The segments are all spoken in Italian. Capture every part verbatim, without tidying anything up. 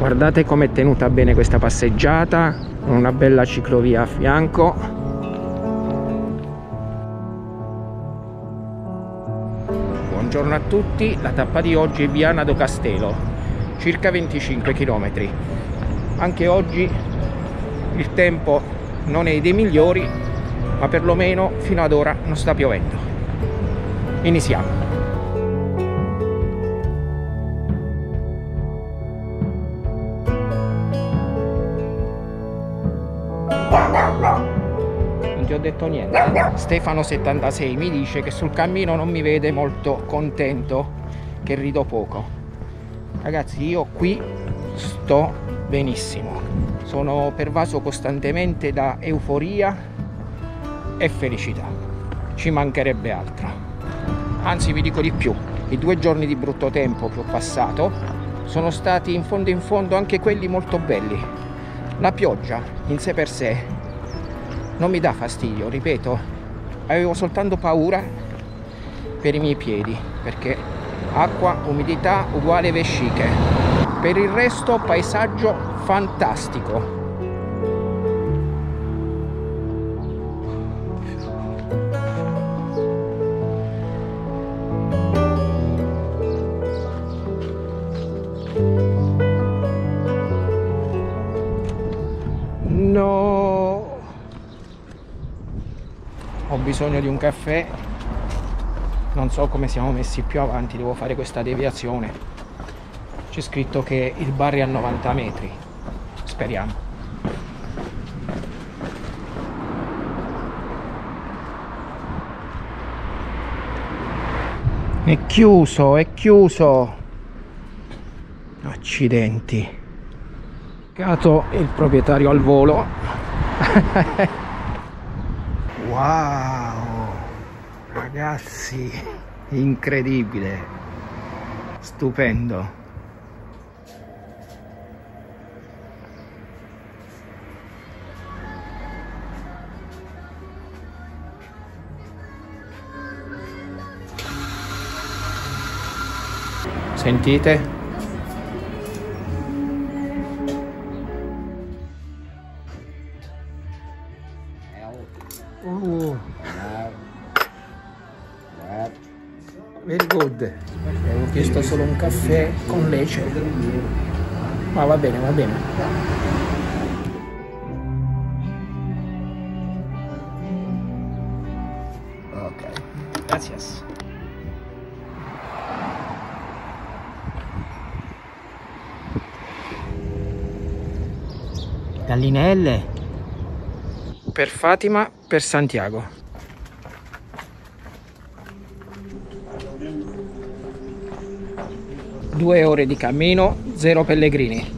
Guardate com'è tenuta bene questa passeggiata, con una bella ciclovia a fianco. Buongiorno a tutti, la tappa di oggi è Viana do Castelo, circa venticinque chilometri. Anche oggi il tempo non è dei migliori, ma perlomeno fino ad ora non sta piovendo. Iniziamo. Non ti ho detto niente. Stefano settantasei mi dice che sul cammino non mi vede molto contento, che rido poco. Ragazzi, io qui sto benissimo, sono pervaso costantemente da euforia e felicità, ci mancherebbe altro. Anzi, vi dico di più, i due giorni di brutto tempo che ho passato sono stati in fondo in fondo anche quelli molto belli. La pioggia in sé per sé non mi dà fastidio, ripeto, avevo soltanto paura per i miei piedi, perché acqua, umidità uguale vesciche. Per il resto paesaggio fantastico. No, ho bisogno di un caffè, non so come siamo messi più avanti, devo fare questa deviazione. C'è scritto che il bar è a novanta metri, speriamo. È chiuso, è chiuso. Accidenti. Cato il proprietario al volo. Wow, ragazzi, incredibile, stupendo. Sentite? Oh. Very good. Avevo chiesto solo un caffè con lece, ma va bene, va bene. Ok, gracias. Gallinelle per Fatima, per Santiago. Due ore di cammino, zero pellegrini.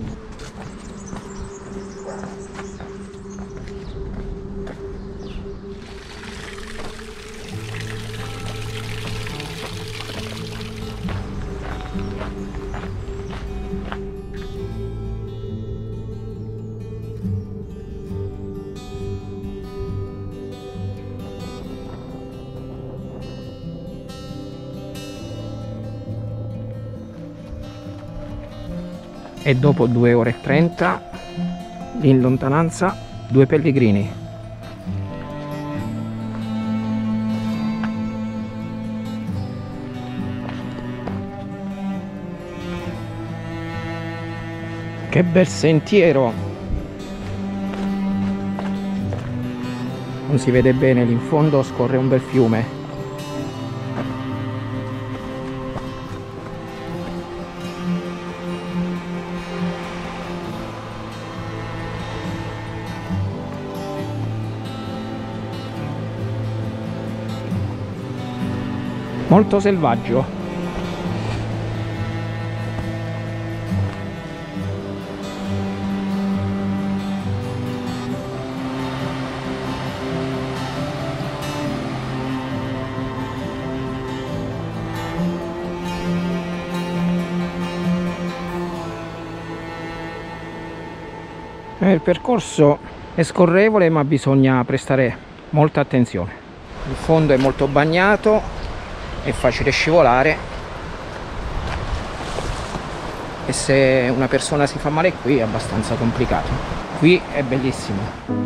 E dopo due ore e trenta in lontananza due pellegrini. Che bel sentiero! Non si vede bene, lì in fondo scorre un bel fiume. Molto selvaggio. Il percorso è scorrevole, ma bisogna prestare molta attenzione. Il fondo è molto bagnato, è facile scivolare. e se una persona si fa male qui è abbastanza complicato. Qui è bellissimo.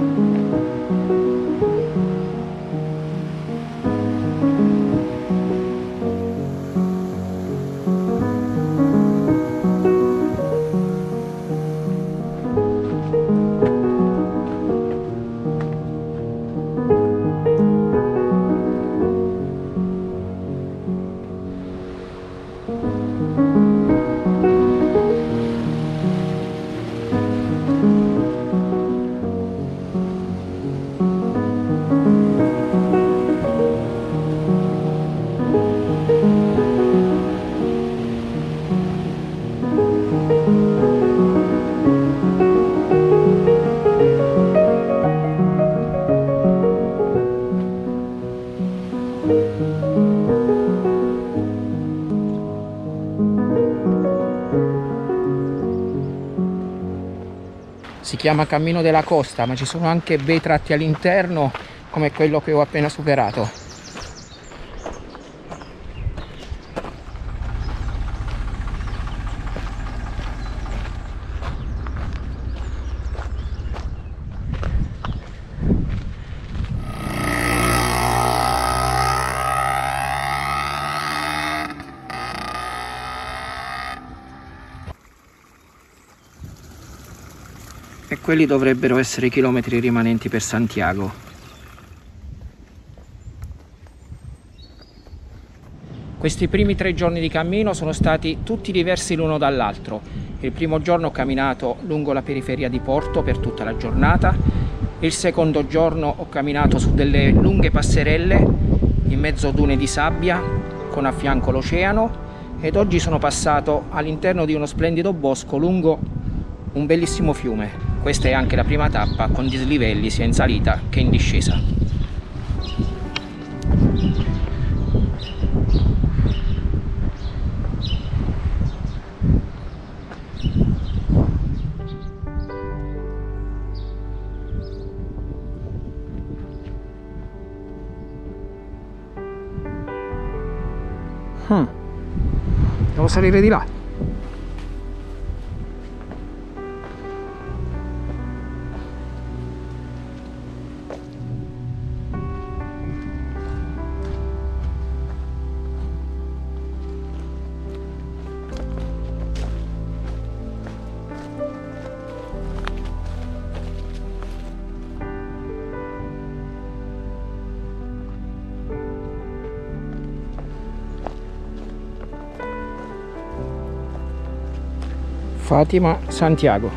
Si chiama Cammino della Costa, ma ci sono anche bei tratti all'interno come quello che ho appena superato. E quelli dovrebbero essere i chilometri rimanenti per Santiago. Questi primi tre giorni di cammino sono stati tutti diversi l'uno dall'altro. Il primo giorno ho camminato lungo la periferia di Porto per tutta la giornata. Il secondo giorno ho camminato su delle lunghe passerelle in mezzo a dune di sabbia con a fianco l'oceano, ed oggi sono passato all'interno di uno splendido bosco lungo un bellissimo fiume. Questa è anche la prima tappa con dislivelli sia in salita che in discesa. Hmm. Devo salire di là. Fatima, Santiago.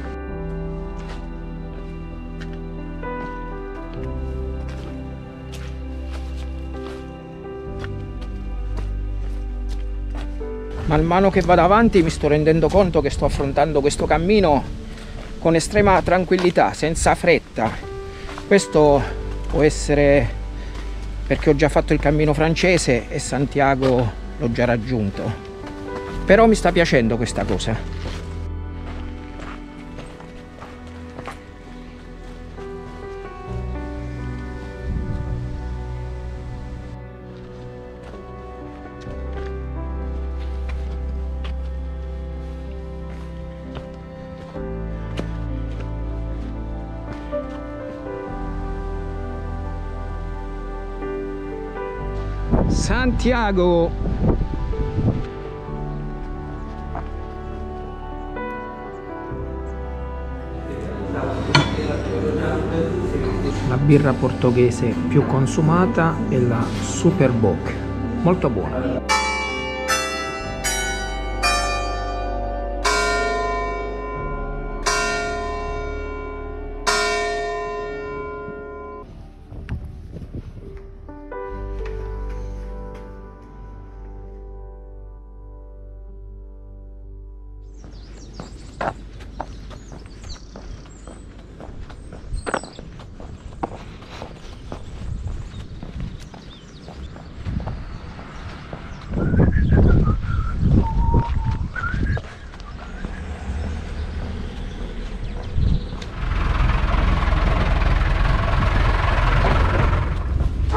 Man mano che vado avanti mi sto rendendo conto che sto affrontando questo cammino con estrema tranquillità, senza fretta. Questo può essere perché ho già fatto il cammino francese e Santiago l'ho già raggiunto. Però mi sta piacendo questa cosa. Santiago! La birra portoghese più consumata è la Superboc, molto buona.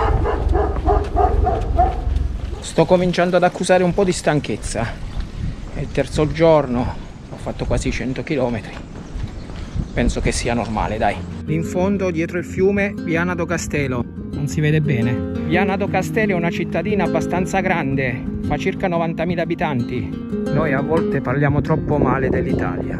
Sto cominciando ad accusare un po' di stanchezza È il terzo giorno, ho fatto quasi cento chilometri. Penso che sia normale, dai. In fondo, dietro il fiume, Viana do Castelo. Non si vede bene. Viana do Castelo è una cittadina abbastanza grande, fa circa novantamila abitanti. Noi a volte parliamo troppo male dell'Italia.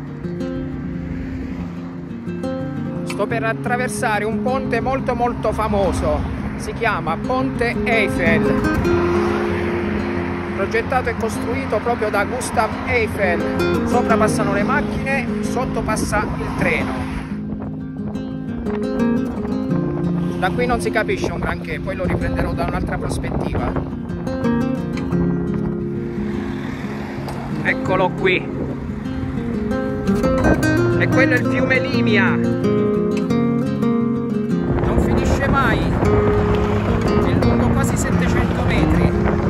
Sto per attraversare un ponte molto molto famoso. Si chiama Ponte Eiffel. Progettato e costruito proprio da Gustav Eiffel. Sopra passano le macchine, sotto passa il treno. Da qui non si capisce un granché, poi lo riprenderò da un'altra prospettiva. Eccolo qui. E quello è il fiume Limia. Non finisce mai. È lungo quasi settecento metri.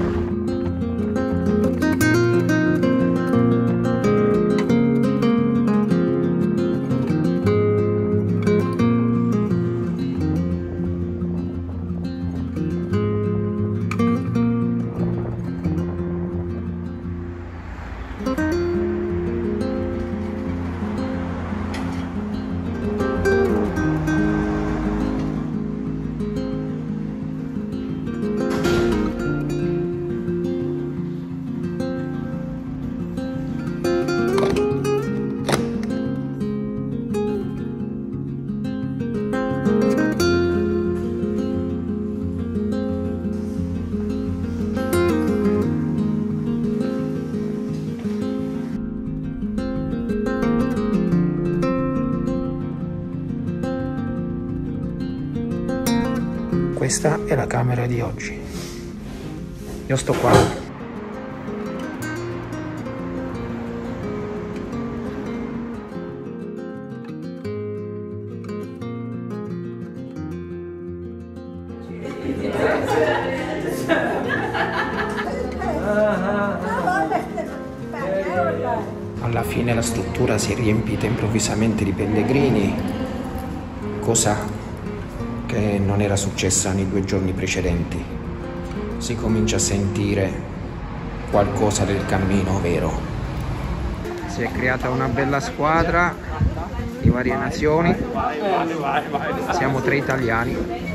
Questa è la camera di oggi. Io sto qua. Alla fine la struttura si è riempita improvvisamente di pellegrini, cosa che non era successa nei due giorni precedenti. Si comincia a sentire qualcosa del cammino vero. Si è creata una bella squadra di varie nazioni. Siamo tre italiani.